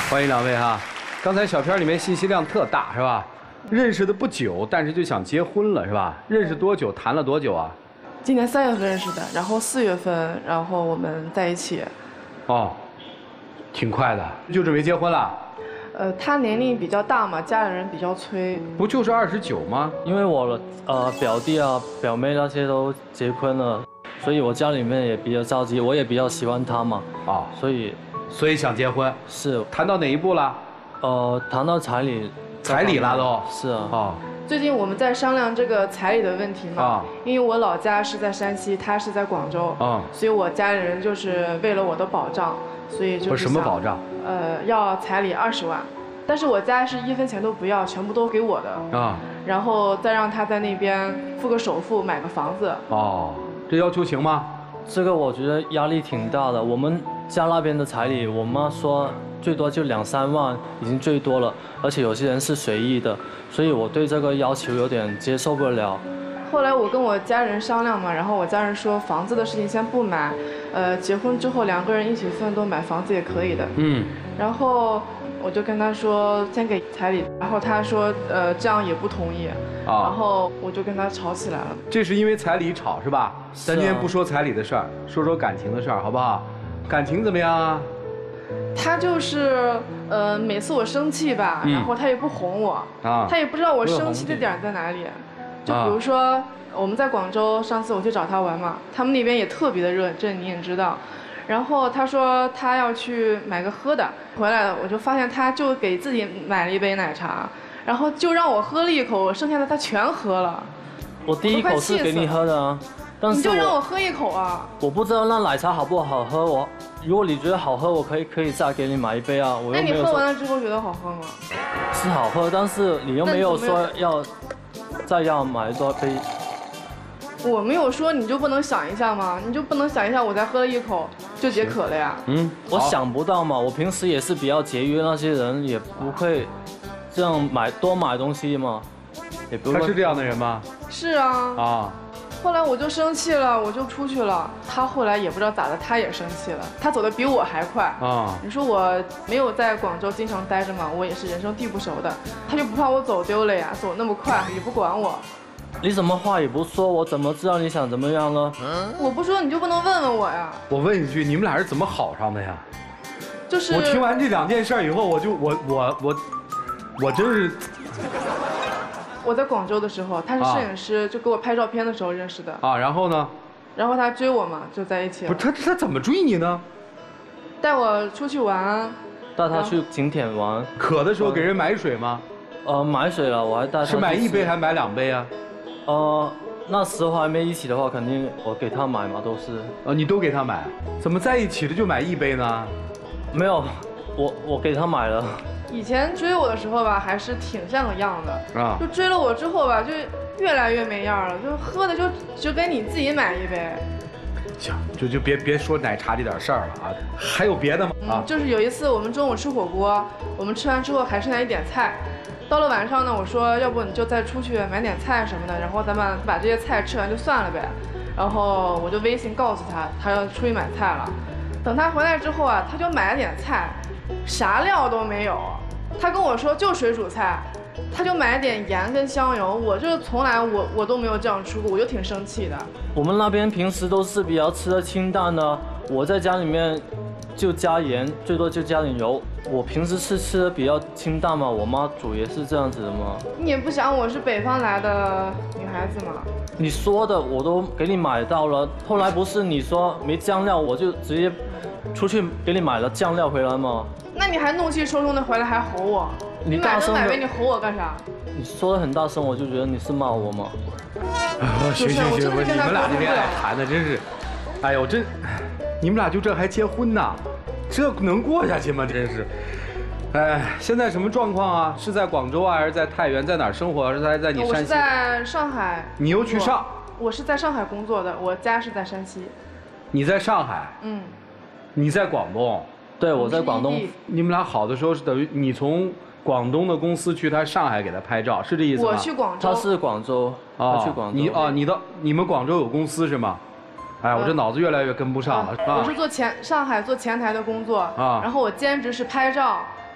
欢迎两位哈。刚才小片里面信息量特大是吧？认识的不久，但是就想结婚了是吧？认识多久？谈了多久啊？ 今年3月份认识的，然后4月份，然后我们在一起。 哦，挺快的，就准备结婚了。 他年龄比较大嘛，家里人比较催。 不就是29吗？ 因为我的表弟啊、表妹那些都结婚了，所以我家里面也比较着急，我也比较喜欢他嘛。 啊，所以想结婚。 是。 谈到哪一步了？ 谈到彩礼。 彩礼了都。 是啊。 哦。 最近我们在商量这个彩礼的问题嘛，因为我老家是在山西，他是在广州，所以我家里人就是为了我的保障，所以就是什么保障？ 要彩礼20万，但是我家是1分钱都不要，全部都给我的啊，然后再让他在那边付个首付买个房子。 哦，这要求行吗？ 这个我觉得压力挺大的。我们家那边的彩礼，我妈说最多就2、3万，已经最多了，而且有些人是随意的，所以我对这个要求有点接受不了。 后来我跟我家人商量嘛，然后我家人说房子的事情先不买，结婚之后2个人一起奋斗买房子也可以的。然后我就跟他说先给彩礼，然后他说这样也不同意，然后我就跟他吵起来了。 这是因为彩礼吵是吧？咱今天不说彩礼的事儿，说说感情的事儿好不好？感情怎么样啊？ 他就是每次我生气吧，然后他也不哄我，他也不知道我生气的点在哪里。就比如说我们在广州，上次我去找他玩嘛，他们那边也特别的热，这你也知道。然后他说他要去买个喝的，回来了我就发现他就给自己买了一杯奶茶，然后就让我喝了一口，剩下的他全喝了。 我第一口是给你喝的啊，但是你就让我喝一口啊！ 我不知道那奶茶好不好喝，如果你觉得好喝，我可以再给你买一杯啊。我又没有。 那你喝完了之后觉得好喝吗？ 是好喝，但是你又没有说要买多杯。 我没有说你就不能想一下吗？你就不能想一下我才喝了一口就解渴了呀？ 我想不到嘛，我平时也是比较节约，那些人也不会这样多买东西嘛，也不会。 他是这样的人吗？ 是啊。后来我就生气了，我就出去了。他后来也不知道咋的，他也生气了。他走的比我还快啊！你说我没有在广州经常待着嘛，我也是人生地不熟的，他就不怕我走丢了呀？走那么快也不管我。 你什么话也不说，我怎么知道你想怎么样呢？ 我不说你就不能问问我呀？ 我问一句，你们俩是怎么好上的呀？ 就是我听完这2件事以后，我真是。 我在广州的时候，他是摄影师，就给我拍照片的时候认识的啊。然后呢？ 然后他追我嘛，就在一起了。 不是他怎么追你呢？ 带我出去玩。 带他去景点玩。 渴的时候给人买水吗？ 买水了，我还带他。 是买1杯还买2杯啊？ 那时候还没一起的话，肯定我给他买嘛，都是。 你都给他买？怎么在一起了就买1杯呢？ 没有，我给他买了。 以前追我的时候吧，还是挺像个样的啊。就追了我之后吧，就越来越没样了。就喝的就跟你自己买1杯。 行，就别说奶茶这点事儿了啊。还有别的吗？ 就是有一次我们中午吃火锅，我们吃完之后还剩下一点菜。到了晚上呢，我说要不你就再出去买点菜什么的，然后咱们把这些菜吃完就算了呗。然后我就微信告诉他，他要出去买菜了。等他回来之后啊，他就买了点菜，啥料都没有。他跟我说就水煮菜，他就买了点盐跟香油。我就从来我都没有这样吃过，我就挺生气的。 我们那边平时都是比较吃的清淡的，我在家里面就加盐，最多就加点油。我平时是吃的比较清淡嘛，我妈煮也是这样子的嘛。 你也不想我是北方来的女孩子吗？ 你说的我都给你买到了，后来不是你说没酱料，我就直接出去给你买了酱料回来吗？ 那你还怒气冲冲的回来还吼我？你买都买呗，你吼我干啥？ 你说的很大声，我就觉得你是骂我吗？ 行，你们俩这恋爱谈的真是，哎呦你们俩就这还结婚呢？这能过下去吗？真是，哎，现在什么状况啊？是在广州啊，还是在太原？在哪儿生活？是在你山西？ 我是在上海。 你又去上？ 我是在上海工作的，我家是在山西。 你在上海？你在广东？ 对，我在广东。 你们俩好的时候是等于你从广东的公司去他上海给他拍照，是这意思吗？ 我去广州。 他是广州，他去广州。 你们广州有公司是吗？哎，我这脑子越来越跟不上了。 我是上海做前台的工作，然后我兼职是拍照，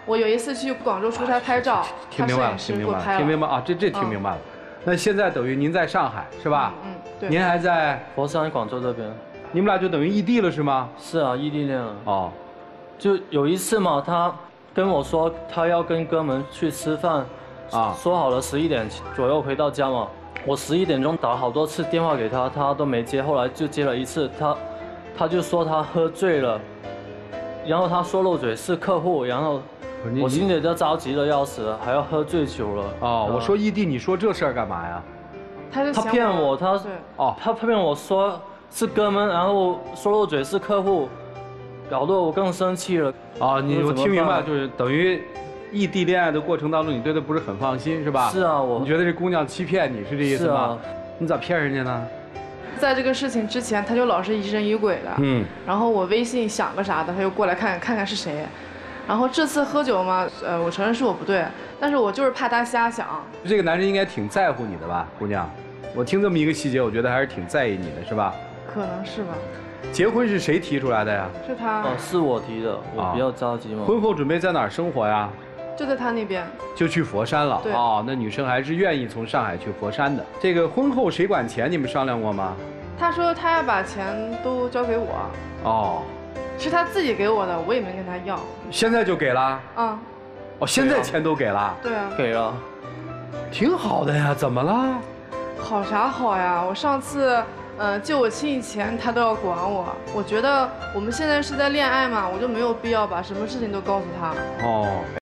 我有一次去广州出差拍照， 听明白了，听明白了，听明白啊，这听明白了。那现在等于您在上海是吧？ 对。 您还在佛山、广州这边。 你们俩就等于异地了是吗？ 是啊，异地恋了。 哦， 就有一次嘛，他跟我说他要跟哥们去吃饭，说好了11点左右回到家嘛。我11点钟打了好多次电话给他，他都没接，后来就接了一次，他就说他喝醉了，然后他说漏嘴是客户，然后我心里就着急的要死，还要喝醉酒了。 哦，我说异地，你说这事儿干嘛呀？ 他骗我，他骗我说是哥们，然后说漏嘴是客户，搞得我更生气了。 哦，我听明白，就是等于异地恋爱的过程当中，你对他不是很放心是吧？ 是啊， 你觉得这姑娘欺骗你是这意思吗？ 啊、 你咋骗人家呢？ 在这个事情之前，他就老是疑神疑鬼的。然后我微信响个啥的，他就过来看看是谁。然后这次喝酒嘛，我承认是我不对，但是我就是怕他瞎想。 这个男人应该挺在乎你的吧，姑娘？我听这么一个细节，我觉得还是挺在意你的，是吧？ 可能是吧。 结婚是谁提出来的呀？ 是他。 哦，是我提的，我比较着急嘛。 婚后准备在哪儿生活呀？ 就在他那边。 就去佛山了。 对。 哦，那女生还是愿意从上海去佛山的。这个婚后谁管钱？你们商量过吗？ 他说他要把钱都交给我。 哦。 是他自己给我的，我也没跟他要。 现在就给了？ 哦， 现在钱都给了？ 对啊。 给了。 挺好的呀，怎么了？ 好啥好呀？我上次借我亲戚钱，他都要管我。我觉得我们现在是在恋爱嘛，我就没有必要把什么事情都告诉他。 哦。